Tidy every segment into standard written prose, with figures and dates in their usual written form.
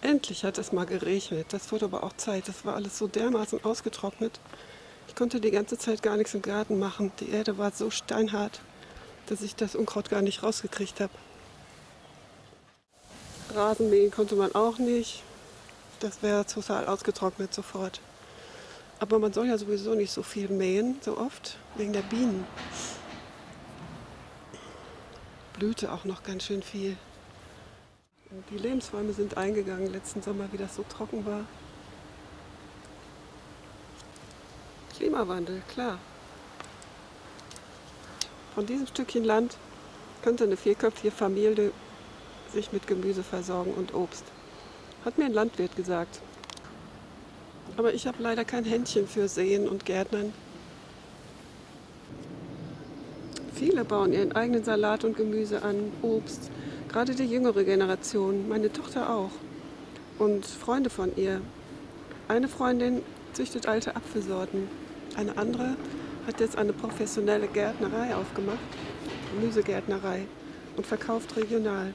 Endlich hat es mal geregnet. Das wurde aber auch Zeit. Das war alles so dermaßen ausgetrocknet. Ich konnte die ganze Zeit gar nichts im Garten machen. Die Erde war so steinhart, dass ich das Unkraut gar nicht rausgekriegt habe. Rasenmähen konnte man auch nicht. Das wäre total ausgetrocknet sofort. Aber man soll ja sowieso nicht so viel mähen, so oft, wegen der Bienen. Blühte auch noch ganz schön viel. Und die Lebensräume sind eingegangen letzten Sommer, wie das so trocken war. Klimawandel, klar. Von diesem Stückchen Land könnte eine vierköpfige Familie sich mit Gemüse versorgen und Obst. Hat mir ein Landwirt gesagt. Aber ich habe leider kein Händchen für Säen und Gärtnern. Viele bauen ihren eigenen Salat und Gemüse an, Obst. Gerade die jüngere Generation, meine Tochter auch. Und Freunde von ihr. Eine Freundin züchtet alte Apfelsorten. Eine andere hat jetzt eine professionelle Gärtnerei aufgemacht, Gemüsegärtnerei, und verkauft regional.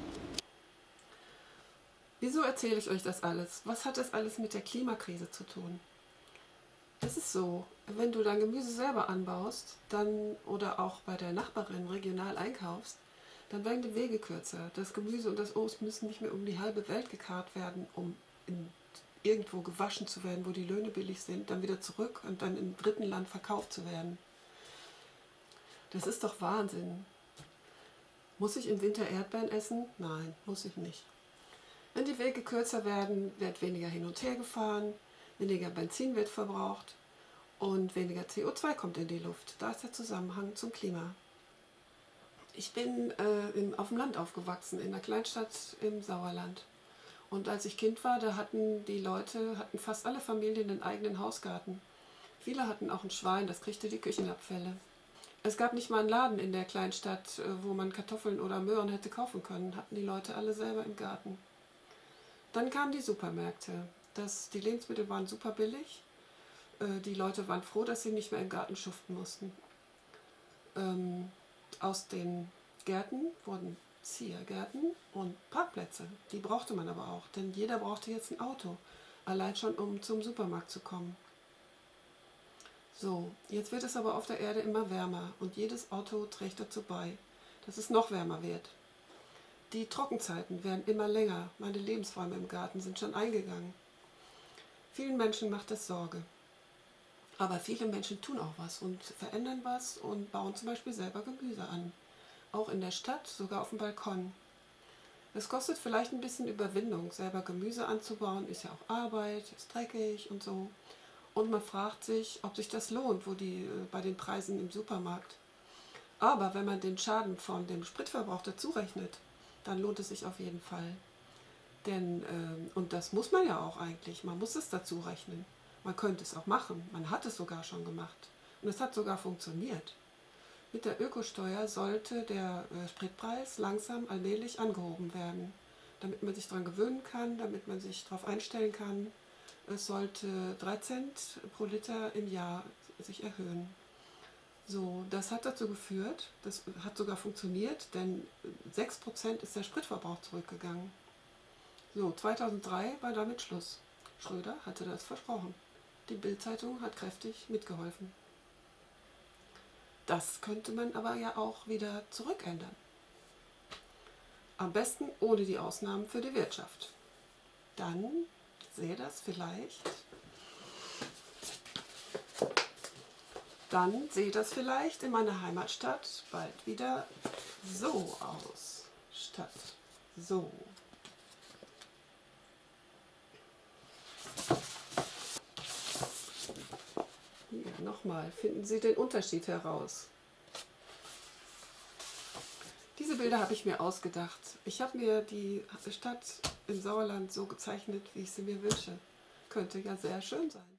Wieso erzähle ich euch das alles? Was hat das alles mit der Klimakrise zu tun? Es ist so, wenn du dein Gemüse selber anbaust, dann oder auch bei der Nachbarin regional einkaufst, dann werden die Wege kürzer. Das Gemüse und das Obst müssen nicht mehr um die halbe Welt gekarrt werden, um irgendwo gewaschen zu werden, wo die Löhne billig sind, dann wieder zurück und dann im dritten Land verkauft zu werden. Das ist doch Wahnsinn. Muss ich im Winter Erdbeeren essen? Nein, muss ich nicht. Wenn die Wege kürzer werden, wird weniger hin und her gefahren, weniger Benzin wird verbraucht und weniger CO2 kommt in die Luft. Da ist der Zusammenhang zum Klima. Ich bin auf dem Land aufgewachsen, in einer Kleinstadt im Sauerland. Und als ich Kind war, da hatten fast alle Familien einen eigenen Hausgarten. Viele hatten auch ein Schwein, das kriegte die Küchenabfälle. Es gab nicht mal einen Laden in der Kleinstadt, wo man Kartoffeln oder Möhren hätte kaufen können. Hatten die Leute alle selber im Garten. Dann kamen die Supermärkte. Die Lebensmittel waren super billig. Die Leute waren froh, dass sie nicht mehr im Garten schuften mussten. Aus den Gärten wurden Ziergärten und Parkplätze. Die brauchte man aber auch, denn jeder brauchte jetzt ein Auto. Allein schon, um zum Supermarkt zu kommen. So, jetzt wird es aber auf der Erde immer wärmer und jedes Auto trägt dazu bei, dass es noch wärmer wird. Die Trockenzeiten werden immer länger. Meine Lebensräume im Garten sind schon eingegangen. Vielen Menschen macht das Sorge. Aber viele Menschen tun auch was und verändern was und bauen zum Beispiel selber Gemüse an. Auch in der Stadt, sogar auf dem Balkon. Es kostet vielleicht ein bisschen Überwindung, selber Gemüse anzubauen, ist ja auch Arbeit, ist dreckig und so. Und man fragt sich, ob sich das lohnt, bei den Preisen im Supermarkt. Aber wenn man den Schaden von dem Spritverbrauch dazu rechnet, dann lohnt es sich auf jeden Fall. Und das muss man ja auch eigentlich, man muss es dazu rechnen. Man könnte es auch machen, man hat es sogar schon gemacht. Und es hat sogar funktioniert. Mit der Ökosteuer sollte der Spritpreis langsam allmählich angehoben werden, damit man sich daran gewöhnen kann, damit man sich darauf einstellen kann. Es sollte 3 Cent pro Liter im Jahr sich erhöhen. So, das hat dazu geführt, das hat sogar funktioniert, denn 6% ist der Spritverbrauch zurückgegangen. So, 2003 war damit Schluss. Schröder hatte das versprochen. Die Bild-Zeitung hat kräftig mitgeholfen. Das könnte man aber ja auch wieder zurückändern. Am besten ohne die Ausnahmen für die Wirtschaft. Dann sähe das vielleicht in meiner Heimatstadt bald wieder so aus. Statt so. Hier nochmal, finden Sie den Unterschied heraus. Diese Bilder habe ich mir ausgedacht. Ich habe mir die Stadt im Sauerland so gezeichnet, wie ich sie mir wünsche. Könnte ja sehr schön sein.